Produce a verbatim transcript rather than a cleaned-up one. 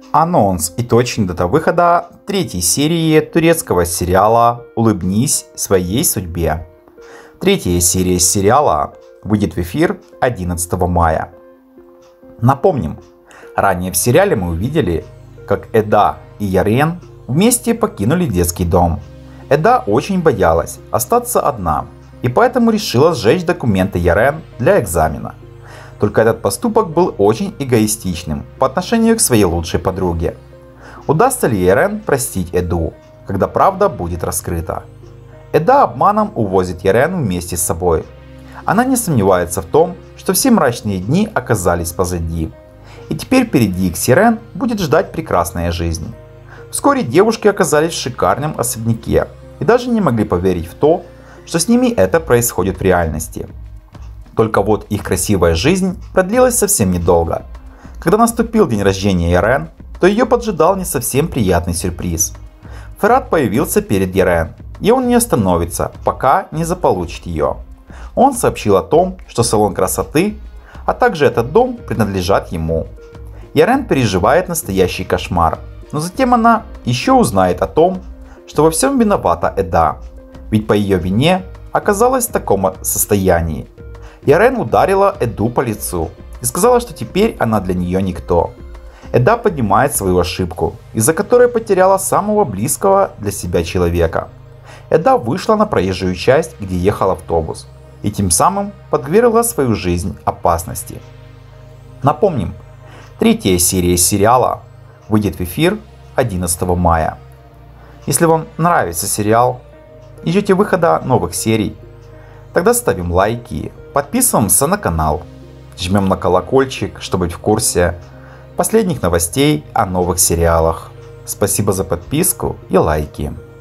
Анонс и точная дата выхода третьей серии турецкого сериала «Улыбнись своей судьбе». Третья серия сериала выйдет в эфир одиннадцатого мая. Напомним, ранее в сериале мы увидели, как Эда и Ярен вместе покинули детский дом. Эда очень боялась остаться одна и поэтому решила сжечь документы Ярен для экзамена. Только этот поступок был очень эгоистичным по отношению к своей лучшей подруге. Удастся ли Ярен простить Эду, когда правда будет раскрыта? Эда обманом увозит Ярен вместе с собой. Она не сомневается в том, что все мрачные дни оказались позади. И теперь впереди их с Ярен будет ждать прекрасная жизнь. Вскоре девушки оказались в шикарном особняке и даже не могли поверить в то, что с ними это происходит в реальности. Только вот их красивая жизнь продлилась совсем недолго. Когда наступил день рождения Ярен, то ее поджидал не совсем приятный сюрприз. Ферат появился перед Ярен, и он не остановится, пока не заполучит ее. Он сообщил о том, что салон красоты, а также этот дом принадлежат ему. Ярен переживает настоящий кошмар, но затем она еще узнает о том, что во всем виновата Эда, ведь по ее вине оказалась в таком состоянии. Ярен ударила Эду по лицу и сказала, что теперь она для нее никто. Эда поднимает свою ошибку, из-за которой потеряла самого близкого для себя человека. Эда вышла на проезжую часть, где ехал автобус, и тем самым подвергла свою жизнь опасности. Напомним, третья серия сериала выйдет в эфир одиннадцатого мая. Если вам нравится сериал и ждете выхода новых серий, тогда ставим лайки, подписываемся на канал, жмем на колокольчик, чтобы быть в курсе последних новостей о новых сериалах. Спасибо за подписку и лайки.